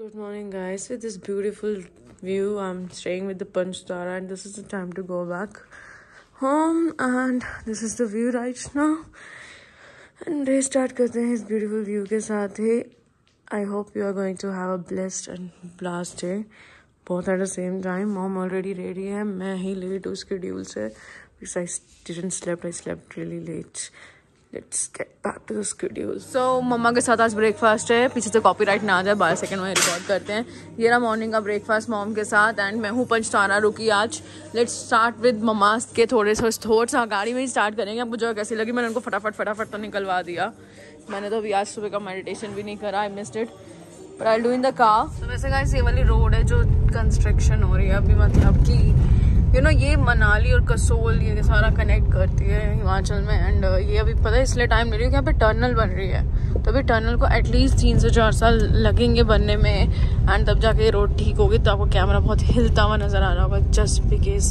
Good morning, guys. With this beautiful view, I'm staying with the Panchtara, and this is the time to go back home. And this is the view right now. And day start करते हैं इस beautiful view के साथ ही. I hope you are going to have a blessed and blast day. Both at the same time. Mom already ready है. मैं ही late हूँ schedule से because I didn't sleep. I slept really late. Let's get back to the schedule. So मम्मा के साथ आज breakfast है. पीछे से कॉपीराइट ना आ जाए, 12 सेकंड में रिकॉर्ड करते हैं. ये रहा मॉर्निंग का ब्रेकफास्ट मॉम के साथ. एंड मैं हूँ पंचतारा रुकी आज. लेट्स स्टार्ट विद मम्मा के थोड़े से थॉट्स. गाड़ी में ही स्टार्ट करेंगे. आपको जगह कैसी लगी? मैंने उनको फटाफट तो निकलवा दिया. मैंने तो अभी आज सुबह का मेडिटेशन भी नहीं करा. I missed it but I do in the car. तो वैसे गाइस ये वाली रोड है जो कंस्ट्रक्शन हो रही है अभी, मतलब कि ये मनाली और कसोल ये सारा कनेक्ट करती है हिमाचल में. एंड ये अभी पता है इसलिए टाइम ले रही है कि यहाँ पे टनल बन रही है. तो अभी टनल को एटलीस्ट 3 से 4 साल लगेंगे बनने में. एंड तब जाके ये रोड ठीक होगी. तो आपको कैमरा बहुत हिलता हुआ नजर आ रहा होगा जस्ट बिकॉज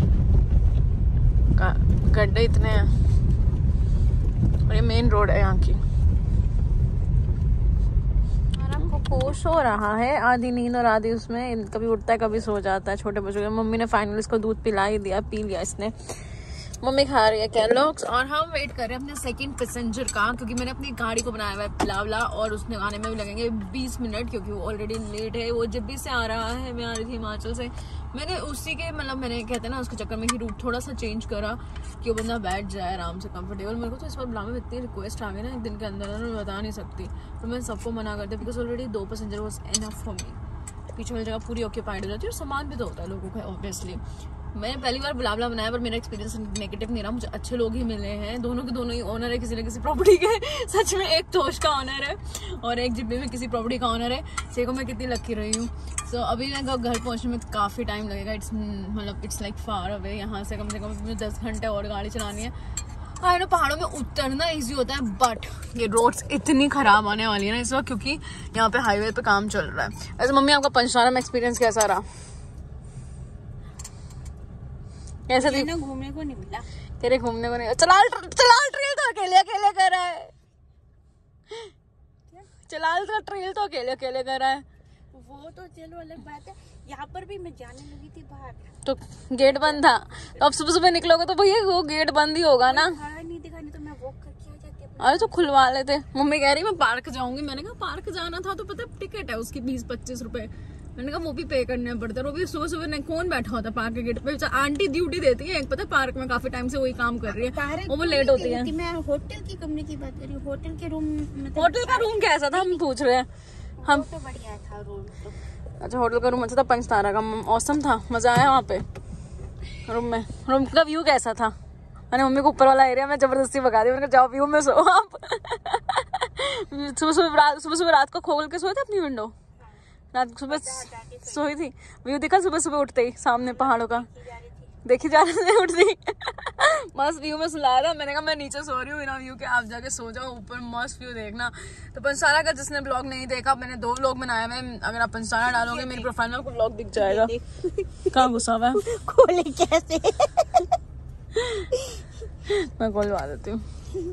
गड्ढे इतने हैं. और ये मेन रोड है यहाँ की. होश हो रहा है, आधी नींद और आधी उसमें. कभी उठता है कभी सो जाता है. छोटे बच्चों के मम्मी ने फाइनली इसको दूध पिला ही दिया, पी लिया इसने. मम्मी खा रही है कैलॉग्स और हम वेट कर रहे हैं अपने सेकंड पैसेंजर का, क्योंकि मैंने अपनी गाड़ी को बनाया हुआ है पिलावला और उसने आने में भी लगेंगे 20 मिनट क्योंकि वो ऑलरेडी लेट है. वो जब भी से आ रहा है, मैं आ रही थी हिमाचल से, मैंने उसी के मतलब मैंने कहते हैं ना उसके चक्कर में ही रूट थोड़ा सा चेंज करा कि वो बंदा बैठ जाए आराम से कंफर्टेबल. मेरे को तो इस बार बुला में इतनी रिक्वेस्ट आ गई ना एक दिन के अंदर, मैं बता नहीं सकती. तो मैं सबको मना करती because already 2 passenger was enough for me. पीछे वाली जगह पूरी ऑक्यूपाइड हो जाती है और सामान भी तो होता है लोगों का ऑब्वियसली. मैंने पहली बार बुलावला बनाया पर मेरा एक्सपीरियंस नेगेटिव नहीं रहा. मुझे अच्छे लोग ही मिले हैं. दोनों के दोनों ही ओनर है किसी न किसी प्रॉपर्टी के. सच में एक तोश का ओनर है और एक जिब्बी में किसी प्रॉपर्टी का ओनर है. देखो मैं कितनी लकी रही हूँ. सो अभी मैं घर पहुँचने में काफ़ी टाइम लगेगा. It's like far away. यहाँ से कम 10 घंटे और गाड़ी चलानी है. हाँ ना, पहाड़ों में उतरना ईजी होता है बट ये रोड्स इतनी खराब आने वाली है ना इस वक्त, क्योंकि यहाँ पे हाईवे पे काम चल रहा है. वैसे मम्मी आपका पंचतारा में एक्सपीरियंस कैसा रहा? कैसे थी? घूमने को नहीं मिला. तेरे घूमने को नहीं. चलाल ट्रेल तो अकेले कर रहा है. चलाल तो ट्रेल तो अकेले कर रहा है. वो तो चलो अलग बात है. यहाँ पर भी मैं जाने लगी थी बाहर तो गेट बंद था. तो अब सुबह निकलोगे तो भैया वो गेट बंद ही होगा ना. नहीं दिखा, नहीं तो मैं वॉक करके आ जाती. अरे तो खुलवा लेते. मम्मी कह रही मैं पार्क जाऊंगी. मैंने कहा पार्क जाना था तो पता टिकट है उसकी 20-25 रुपए. मैंने कहा वो भी पे करने पड़ता है. वो भी सुबह कौन बैठा होता है पार्क के गेट पे? आंटी ड्यूटी देती है. एक पता पार्क में काफी टाइम से वही काम कर रही है. वो लेट होती है. मैं होटल की कमरे की बात कर रही हूँ. होटल के रूम, होटल का रूम कैसा था हम पूछ रहे हैं. हम तो बढ़िया था रूम तो. अच्छा होटल का रूम अच्छा था. पंचतारा का औसम था. मजा आया वहाँ पे रूम का व्यू कैसा था? मैंने मम्मी को ऊपर वाला एरिया में जबरदस्ती भगा दी. मैंने कहा जाओ व्यू में सो आप. सुबह रात को खोल के सोए थे अपनी विंडो. रात सुबह सोई थी. व्यू दिखा सुबह उठते ही सामने पहाड़ों का देखी जा रही थी. उठती मस्त व्यू में सुलाया था. मैंने कहा मैं नीचे सो रही हूँ बिना व्यू के, आप जाके सो जाओ ऊपर मस्त व्यू देखना. तो पंचतारा का जिसने ब्लॉग नहीं देखा, मैंने 2 ब्लॉग बनाए हुए. अगर आप पंचतारा डालोगे मेरी प्रोफाइल में आपको ब्लॉग दिख जाएगा. कहाँ घुसा हुआ है? खोले कैसे? मैं खोलवा देती हूँ.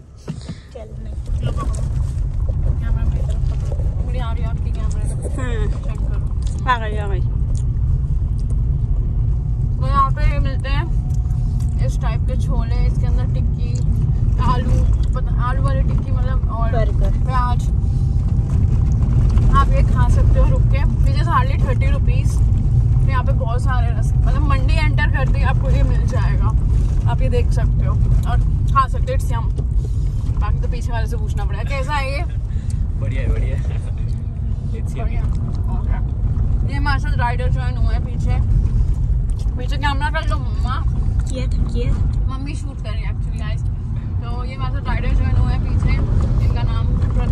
तो यहाँ पे मिलते हैं इस टाइप के छोले. इसके अंदर टिक्की, आलू वाली टिक्की मतलब और प्याज. आप ये खा सकते हो रुक के. मुझे हार्डली 30 रुपीज. तो यहाँ पे बहुत सारे मतलब मंडी एंटर करते ही आपको ये मिल जाएगा. आप ये देख सकते हो और खा सकते हो. It's yum. बाकी तो पीछे वाले से पूछना पड़ेगा कैसा है ये. बढ़िया. ये हमारे साथ राइडर ज्वाइन हुए हैं पीछे कैमरा कर लो मम्मा. मम्मी शूट कर रही है एक्चुअली गाइस. तो ये हमारे साथ राइडर ज्वाइन हुए हैं पीछे. इनका नाम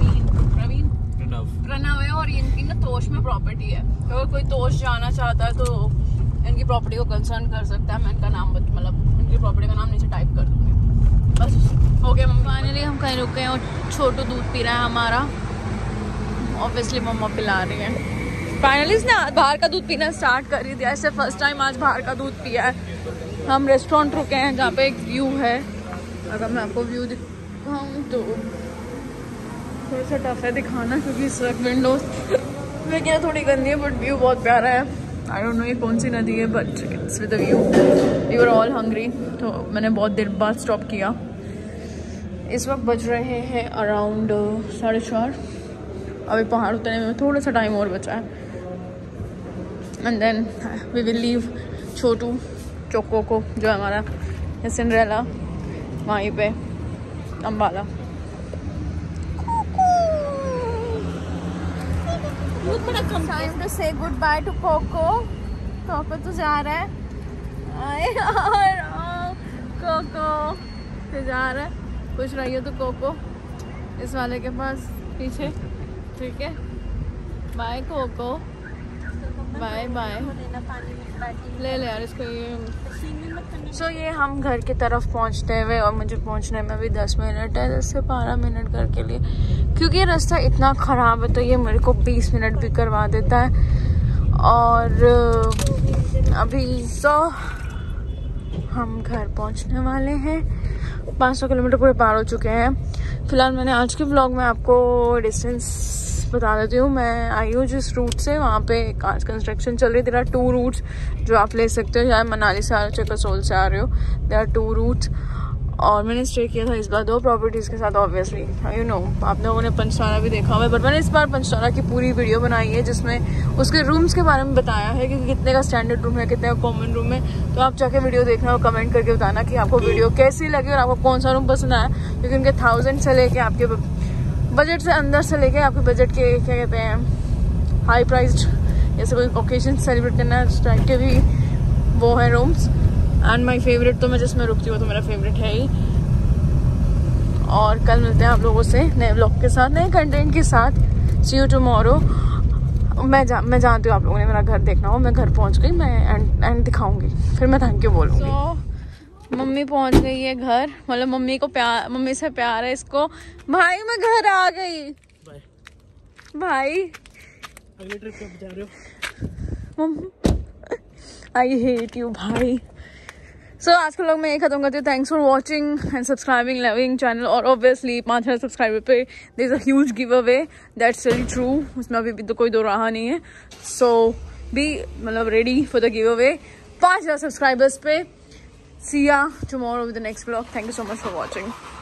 प्रणव है और इनकी ना तोश में प्रॉपर्टी है. तो अगर कोई तोश जाना चाहता है तो इनकी प्रॉपर्टी को कंसर्न कर सकता है. मैं इनका नाम मतलब इनकी प्रॉपर्टी का नाम नीचे टाइप कर दूंगी. बस हो गया. फाइनली हम कहीं रुक गए और छोटू दूध पी रहा है हमारा. ऑब्वियसली मम्मा पिला रही है. फाइनली इसने बाहर का दूध पीना स्टार्ट कर ही दिया. इससे फर्स्ट टाइम आज बाहर का दूध पिया है. हम रेस्टोरेंट रुके हैं जहाँ पे एक व्यू है. अगर मैं आपको व्यू दिखाऊँ तो थोड़ा सा टफ है दिखाना क्योंकि इस वक्त विंडोज लेकिन थोड़ी गंदी है बट व्यू बहुत प्यारा है। आई डोंट नो ये कौन सी नदी है but it's with the view. We were all hungry तो मैंने बहुत देर बाद स्टॉप किया। इस वक्त बज रहे हैं अराउंड 4:30। अभी पहाड़ उतरने में थोड़ा सा टाइम और बचा है and then we will leave Chhotu Choco को जो हमारा सिंड्रेला वहीं पे Ambala. Time to say goodbye to Coco. Coco तो जा रहा है। कोको तो जा रहा है। खुश रहिए तो कोको इस वाले के पास पीछे, ठीक है। Bye Coco, bye bye. ले ले यार इसको ये। सो ये हम घर की तरफ पहुंचते हुए और मुझे पहुंचने में भी 10 मिनट है, 10 से 12 मिनट घर के लिए, क्योंकि ये रास्ता इतना ख़राब है तो ये मेरे को 20 मिनट भी करवा देता है। और अभी हम घर पहुंचने वाले हैं। 500 किलोमीटर पूरे पार हो चुके हैं। फिलहाल मैंने आज के व्लॉग में आपको डिस्टेंस बता देती हूँ। मैं आई हूँ जिस रूट से, वहाँ पे आज कंस्ट्रक्शन चल रही है। देयर आर 2 रूट्स जो आप ले सकते हो, चाहे मनाली से आ रहे हो चाहे कसोल से आ रहे हो। देयर आर 2 रूट्स और मैंने स्टे किया था इस बार 2 प्रॉपर्टीज़ के साथ। ऑब्वियसली यू नो आप लोगों ने पंचतारा भी देखा हुआ है, बट मैंने इस बार पंचतारा की पूरी वीडियो बनाई है जिसमें उसके रूम्स के बारे में बताया है कि कितने का स्टैंडर्ड रूम है, कितने का कॉमन रूम है। तो आप जाके वीडियो देखना और कमेंट करके बताना कि आपको वीडियो कैसी लगी और आपको कौन सा रूम पसंद आया, क्योंकि उनके 1000 से लेके आपके बजट से अंदर से लेके आपके बजट के क्या कहते हैं हाई प्राइस्ड, जैसे कोई ओकेजन सेलिब्रेट करना है उस टाइप के भी वो है रूम्स। एंड माय फेवरेट तो मैं जिसमें रुकती हूँ तो मेरा फेवरेट है ही। और कल मिलते हैं आप लोगों से नए व्लॉग के साथ, नए कंटेंट के साथ। See you tomorrow. मैं जानती हूँ आप लोगों ने मेरा घर देखना हो। मैं घर पहुँच गई, मैं एंड दिखाऊंगी, फिर मैं थैंक यू बोलूँगी। मम्मी पहुंच गई है घर, मतलब मम्मी को प्यार, मम्मी से प्यार है इसको। भाई मैं घर आ गई। भाई अगले ट्रिप कब जा रहे हो? आई हेट यू भाई। सो आज के व्लॉग में यही खत्म करती हूँ। Thanks for watching and subscribing, loving channel. और ऑब्वियसली 5000 सब्सक्राइबर पे there is a huge giveaway, that's very true. उसमें अभी भी तो कोई दो रहा नहीं है। सो बी मतलब ready for the giveaway 5000 subscribers पे। See ya tomorrow with the next vlog. Thank you so much for watching.